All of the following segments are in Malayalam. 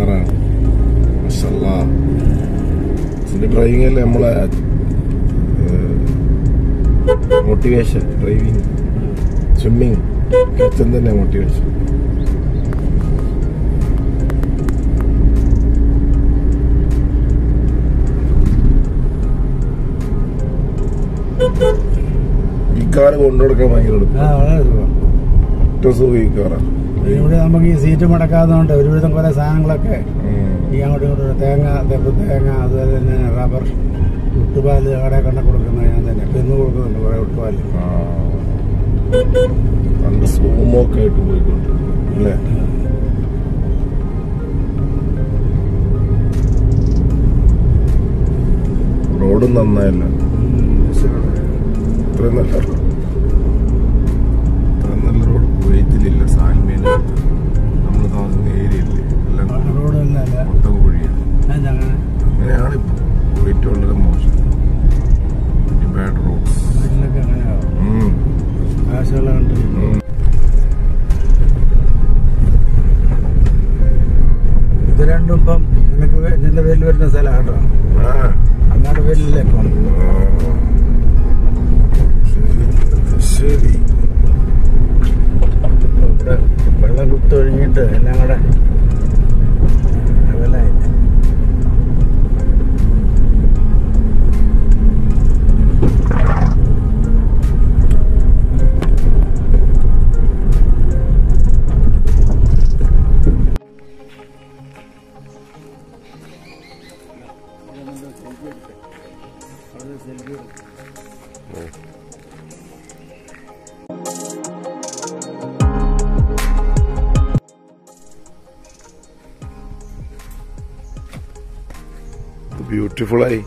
ഉഷാറാണ്. മാഷല്ലാ. ഇതിന്റെ ഡ്രൈവിംഗ് അല്ലേ നമ്മളെ മോട്ടിവേഷൻ. ഡ്രൈവിംഗ്, സ്വിമ്മിങ് അച്ഛൻ തന്നെ മോട്ടിവേഷൻ. ഈ കാറ് കൊണ്ടുകൊടുക്കാൻ ഭയങ്കര ഏറ്റവും സുഖം ഈ കാറാണ്. ഇവിടെ നമുക്ക് ഈ സീറ്റ് മടക്കാതുകൊണ്ട് ഒരുവിധം കുറെ സാധനങ്ങളൊക്കെ ഈ അങ്ങോട്ടും ഇങ്ങോട്ടും തേങ്ങ, തേങ്ങ, അതുപോലെ തന്നെ റബ്ബർ, ഒട്ടുപാല് അവിടെ കണ്ട കൊടുക്കുന്നത് ഞാൻ തന്നെ ഇന്ന് കൊടുക്കുന്നുണ്ട് കുറെ ഒട്ടുപാല്. പണ്ട് സൂമൊക്കെ ആയിട്ട് പോയിക്കൊണ്ടിരുന്നു അല്ലേ? റോഡും നന്നായില്ല. ഇത്രയും നല്ല റോഡ് കുവൈറ്റിലില്ല. സാൽമീൻ്റെ നമ്മൾ താമസിക്കുന്ന ഏരിയയില്ലേ എല്ലാം മൊത്തം കുഴിയാണ്. അങ്ങനെയാണ് ഇപ്പൊ കുവൈറ്റ് വളരെ മോശം. Bad roads. ഇത് രണ്ടും ഇപ്പം നിനക്ക് നിന്റെ പേരിൽ വരുന്ന സ്ഥലം കേട്ടോ. അങ്ങാട് പേരിലല്ലേ ഇപ്പം. ശരി. ഇവിടെ വെള്ളം കുത്തൊഴിഞ്ഞിട്ട് എല്ലാം കൂടെ ലെവലായി. ബ്യൂട്ടിഫുള്ളായി.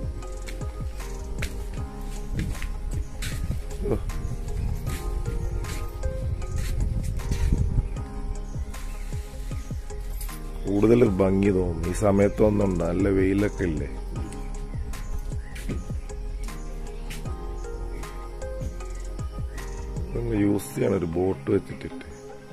കൂടുതൽ ഭംഗി തോന്നും ഈ സമയത്തൊന്നും. നല്ല വെയിലൊക്കെ ഇല്ലേ? യൂസ് ചെയ്യണം ഒരു ബോട്ട് വെച്ചിട്ടിട്ട്.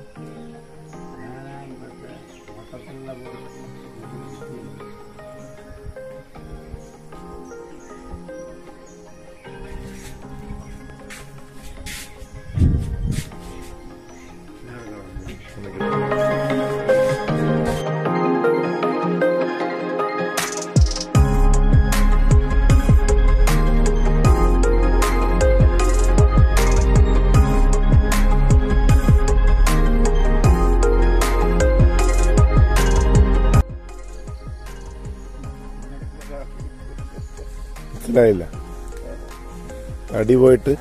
മനസ്സിലായില്ല. തടി പോയിട്ട്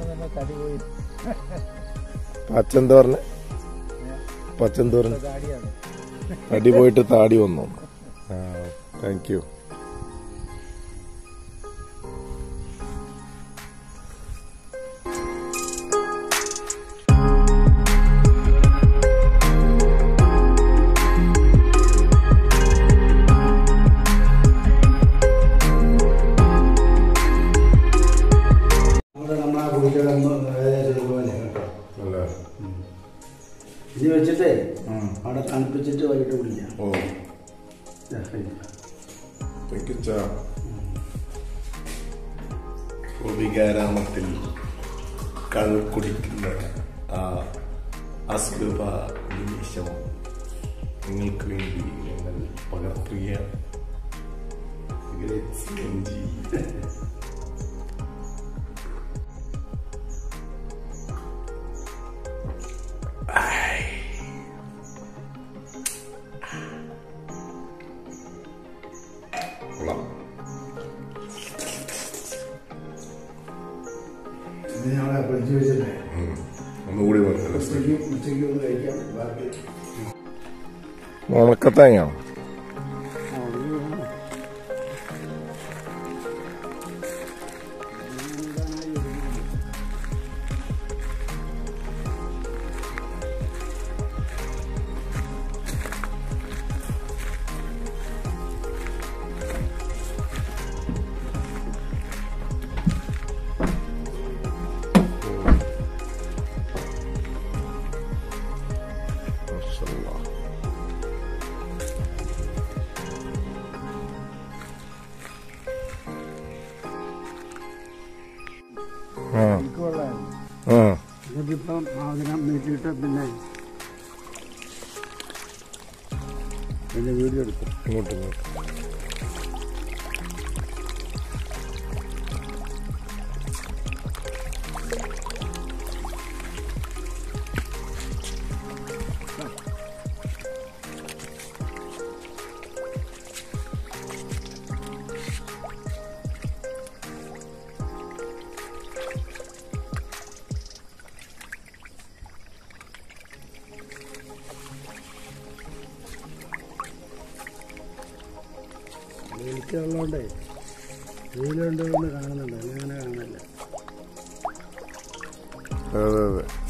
പച്ചെന്താ പറഞ്ഞ? പച്ചെന്താ പറഞ്ഞ? തടി പോയിട്ട് താടി വന്നു. Thank you. ഇത് വെച്ചിട്ടേ അവിടെ തണുപ്പിച്ചിട്ട് വൈകിട്ട് കുടിക്കാം. വികാരാമത്തിൽ കൾ കുടിക്കുന്ന ആ അസുഖ നിമിഷം നിങ്ങൾക്ക് വേണ്ടി ഞങ്ങൾ പകർത്തുകയാണ്. ഒന്നുകൂടി ഉണക്കത്തേങ്ങ എനിക്ക് വെള്ളമായിരുന്നു. ഇതിപ്പം അതിനം നീട്ടിയിട്ട് പിന്നെ എന്റെ വീഡിയോ എടുത്തു ഇങ്ങോട്ട് വെളിച്ചുള്ളതുകൊണ്ടേ വെയിലുണ്ടോന്ന് കാണുന്നുണ്ട്, അങ്ങനെ കാണില്ല. അതെ അതെ